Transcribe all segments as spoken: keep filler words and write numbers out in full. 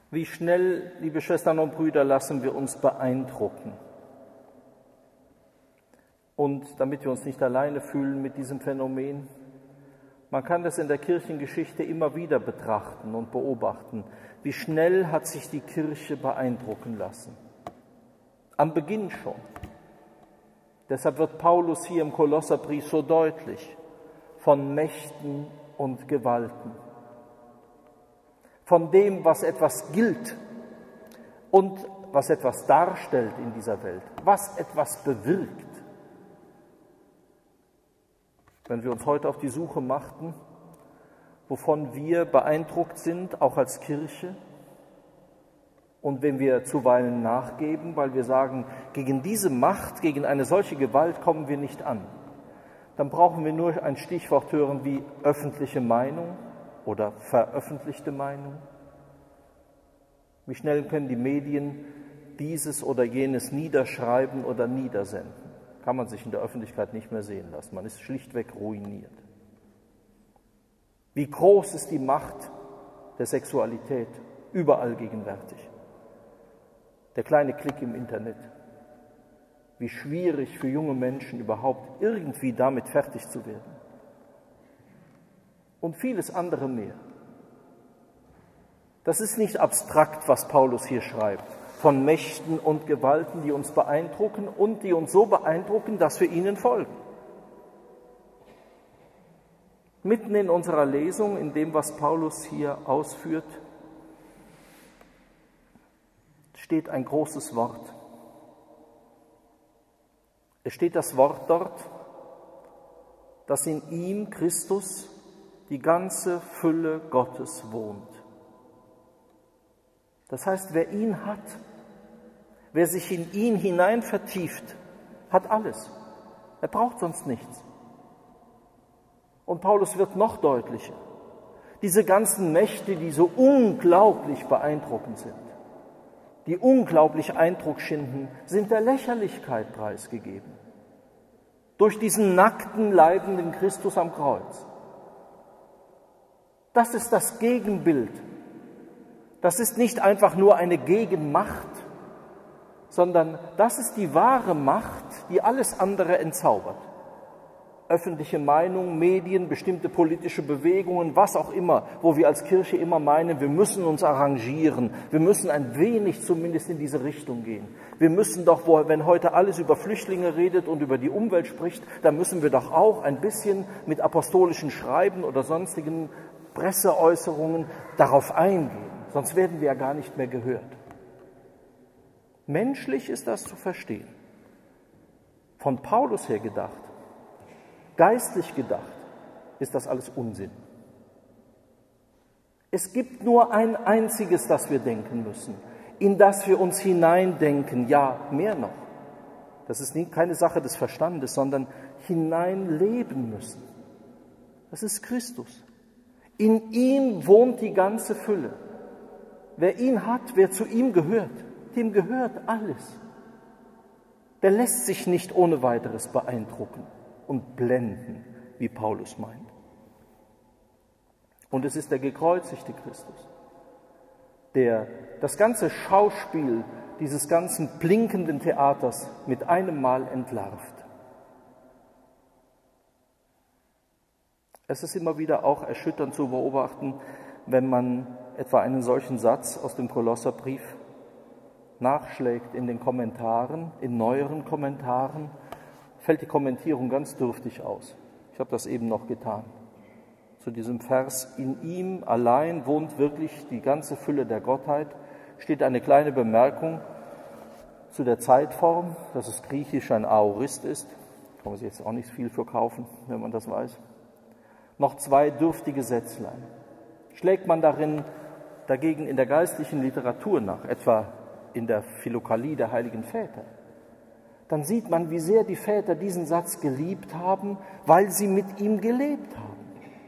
Wie schnell, liebe Schwestern und Brüder, lassen wir uns beeindrucken. Und damit wir uns nicht alleine fühlen mit diesem Phänomen, man kann das in der Kirchengeschichte immer wieder betrachten und beobachten. Wie schnell hat sich die Kirche beeindrucken lassen? Am Beginn schon. Deshalb wird Paulus hier im Kolosserbrief so deutlich von Mächten und Gewalten, von dem, was etwas gilt und was etwas darstellt in dieser Welt, was etwas bewirkt. Wenn wir uns heute auf die Suche machten, wovon wir beeindruckt sind, auch als Kirche, und wenn wir zuweilen nachgeben, weil wir sagen, gegen diese Macht, gegen eine solche Gewalt kommen wir nicht an, dann brauchen wir nur ein Stichwort hören wie öffentliche Meinung oder veröffentlichte Meinung. Wie schnell können die Medien dieses oder jenes niederschreiben oder niedersenden? Kann man sich in der Öffentlichkeit nicht mehr sehen lassen. Man ist schlichtweg ruiniert. Wie groß ist die Macht der Sexualität? Überall gegenwärtig. Der kleine Klick im Internet. Wie schwierig für junge Menschen überhaupt irgendwie damit fertig zu werden. Und vieles andere mehr. Das ist nicht abstrakt, was Paulus hier schreibt, von Mächten und Gewalten, die uns beeindrucken und die uns so beeindrucken, dass wir ihnen folgen. Mitten in unserer Lesung, in dem, was Paulus hier ausführt, steht ein großes Wort. Es steht das Wort dort, dass in ihm, Christus, die ganze Fülle Gottes wohnt. Das heißt, wer ihn hat, wer sich in ihn hinein vertieft, hat alles. Er braucht sonst nichts. Und Paulus wird noch deutlicher. Diese ganzen Mächte, die so unglaublich beeindruckend sind, die unglaublich Eindruck schinden, sind der Lächerlichkeit preisgegeben. Durch diesen nackten, leidenden Christus am Kreuz. Das ist das Gegenbild. Das ist nicht einfach nur eine Gegenmacht, sondern das ist die wahre Macht, die alles andere entzaubert. Öffentliche Meinung, Medien, bestimmte politische Bewegungen, was auch immer, wo wir als Kirche immer meinen, wir müssen uns arrangieren, wir müssen ein wenig zumindest in diese Richtung gehen. Wir müssen doch, wenn heute alles über Flüchtlinge redet und über die Umwelt spricht, dann müssen wir doch auch ein bisschen mit apostolischen Schreiben oder sonstigen Presseäußerungen darauf eingehen. Sonst werden wir ja gar nicht mehr gehört. Menschlich ist das zu verstehen. Von Paulus her gedacht, geistlich gedacht, ist das alles Unsinn. Es gibt nur ein einziges, das wir denken müssen, in das wir uns hineindenken, ja, mehr noch. Das ist keine Sache des Verstandes, sondern hineinleben müssen. Das ist Christus. In ihm wohnt die ganze Fülle. Wer ihn hat, wer zu ihm gehört, dem gehört alles. Der lässt sich nicht ohne weiteres beeindrucken und blenden, wie Paulus meint. Und es ist der gekreuzigte Christus, der das ganze Schauspiel dieses ganzen blinkenden Theaters mit einem Mal entlarvt. Es ist immer wieder auch erschütternd zu beobachten, wenn man etwa einen solchen Satz aus dem Kolosserbrief nachschlägt in den Kommentaren, in neueren Kommentaren, fällt die Kommentierung ganz dürftig aus. Ich habe das eben noch getan. Zu diesem Vers, in ihm allein wohnt wirklich die ganze Fülle der Gottheit, steht eine kleine Bemerkung zu der Zeitform, dass es griechisch ein Aorist ist. Kann man sich jetzt auch nicht viel für kaufen, wenn man das weiß. Noch zwei dürftige Sätzlein. Schlägt man darin dagegen in der geistlichen Literatur nach, etwa in der Philokalie der heiligen Väter, dann sieht man, wie sehr die Väter diesen Satz geliebt haben, weil sie mit ihm gelebt haben.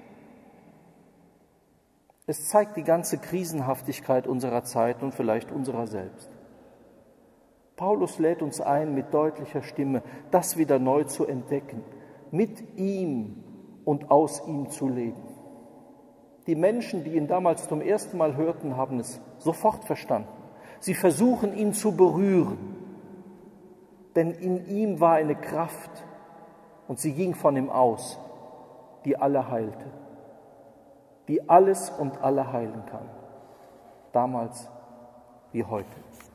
Es zeigt die ganze Krisenhaftigkeit unserer Zeit und vielleicht unserer selbst. Paulus lädt uns ein, mit deutlicher Stimme das wieder neu zu entdecken, mit ihm und aus ihm zu leben. Die Menschen, die ihn damals zum ersten Mal hörten, haben es sofort verstanden. Sie versuchen, ihn zu berühren, denn in ihm war eine Kraft und sie ging von ihm aus, die alle heilte, die alles und alle heilen kann, damals wie heute.